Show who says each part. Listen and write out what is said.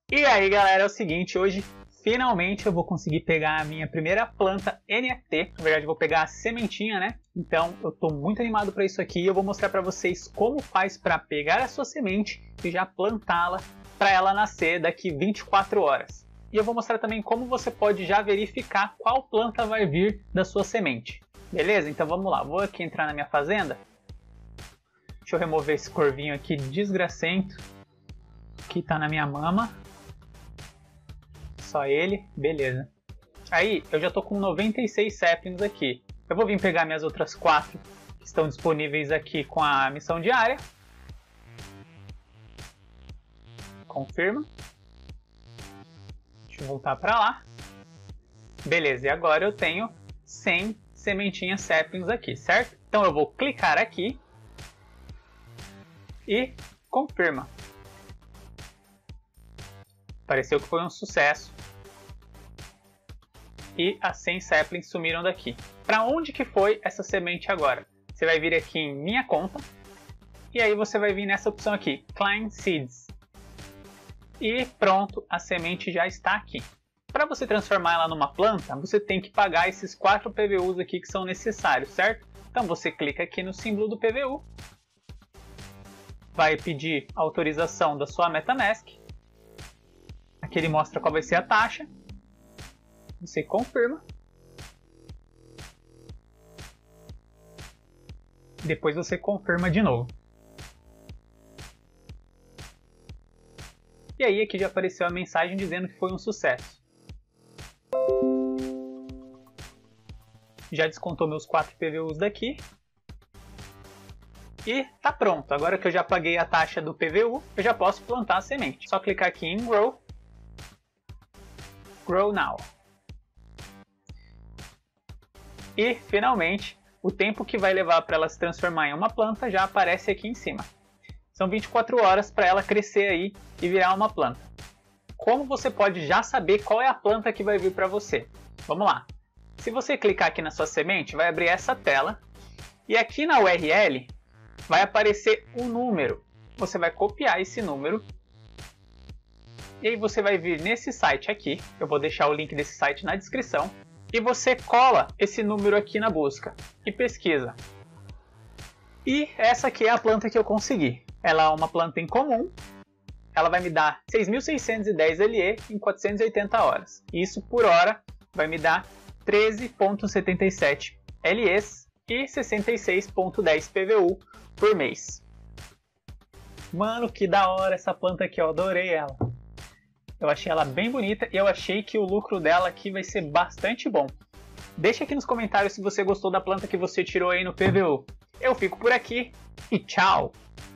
Speaker 1: E aí galera, é o seguinte, hoje finalmente eu vou conseguir pegar a minha primeira planta NFT. Na verdade eu vou pegar a sementinha, né? Então eu tô muito animado para isso aqui e eu vou mostrar para vocês como faz para pegar a sua semente e já plantá-la para ela nascer daqui 24 horas. E eu vou mostrar também como você pode já verificar qual planta vai vir da sua semente. Beleza? Então vamos lá, vou aqui entrar na minha fazenda. Deixa eu remover esse corvinho aqui desgracento que tá na minha mama. Só ele, beleza. Aí eu já tô com 96 saplings aqui. Eu vou vir pegar minhas outras 4 que estão disponíveis aqui com a missão diária. Confirma. Deixa eu voltar para lá. Beleza, e agora eu tenho 100 sementinhas saplings aqui, certo? Então eu vou clicar aqui e confirma. Pareceu que foi um sucesso. E as 100 saplings sumiram daqui. Para onde que foi essa semente agora? Você vai vir aqui em minha conta. E aí você vai vir nessa opção aqui, Climb Seeds. E pronto, a semente já está aqui. Para você transformar ela numa planta, você tem que pagar esses 4 PVUs aqui que são necessários, certo? Então você clica aqui no símbolo do PVU. Vai pedir autorização da sua MetaMask. Aqui ele mostra qual vai ser a taxa. Você confirma. Depois você confirma de novo. E aí aqui já apareceu a mensagem dizendo que foi um sucesso. Já descontou meus 4 PVUs daqui. E tá pronto. Agora que eu já paguei a taxa do PVU, eu já posso plantar a semente. Só clicar aqui em Grow. Grow Now. E finalmente, o tempo que vai levar para ela se transformar em uma planta já aparece aqui em cima. São 24 horas para ela crescer aí e virar uma planta. Como você pode já saber qual é a planta que vai vir para você? Vamos lá. Se você clicar aqui na sua semente, vai abrir essa tela. E aqui na URL vai aparecer um número. Você vai copiar esse número. E aí você vai vir nesse site aqui. Eu vou deixar o link desse site na descrição. E você cola esse número aqui na busca e pesquisa. E essa aqui é a planta que eu consegui. Ela é uma planta incomum. Ela vai me dar 6.610 LE em 480 horas. Isso por hora vai me dar 13.77 LEs e 66.10 PVU por mês. Mano, que da hora essa planta aqui, eu adorei ela. Eu achei ela bem bonita e eu achei que o lucro dela aqui vai ser bastante bom. Deixa aqui nos comentários se você gostou da planta que você tirou aí no PVU. Eu fico por aqui e tchau!